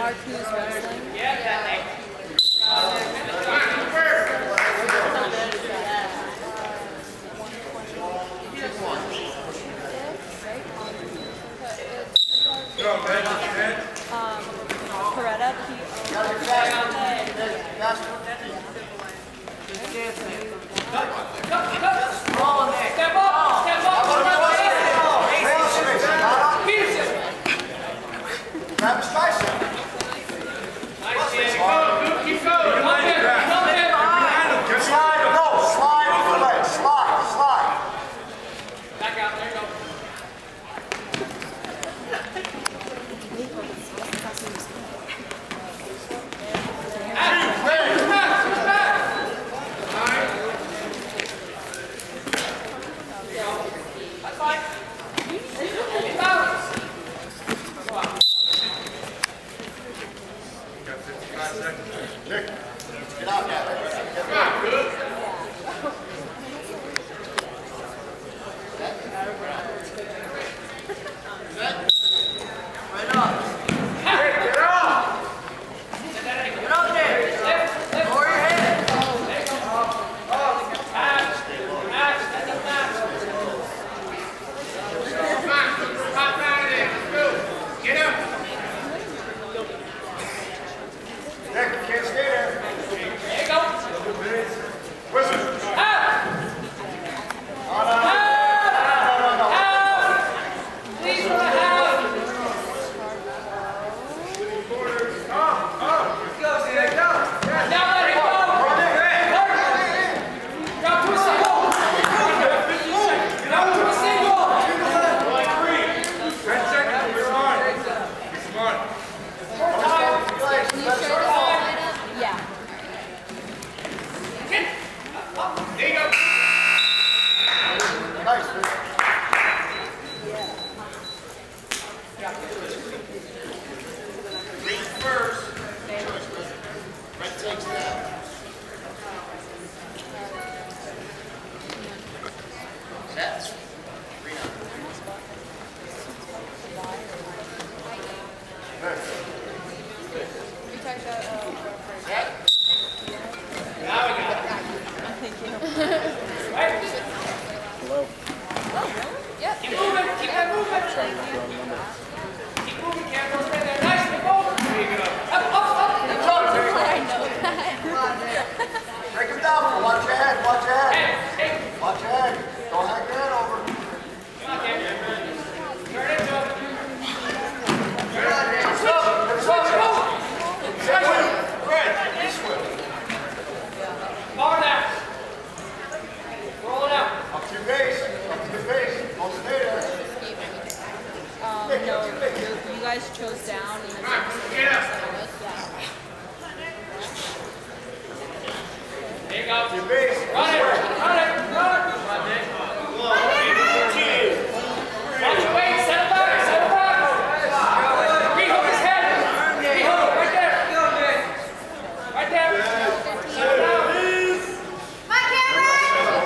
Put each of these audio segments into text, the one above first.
Mark who's wrestling? Yeah. Coretta, chose down. And there you go. Your base. Run it. Run it. Run it. Watch your weight. Set it back. Set it back. Rehook his head. Rehook. Right there. Right there. Set it down. My camera!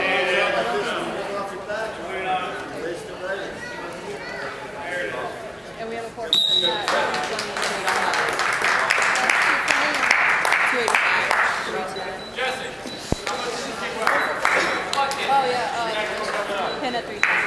And we have a 4 minute Jesse, how much did you take? Oh yeah, pin at 3.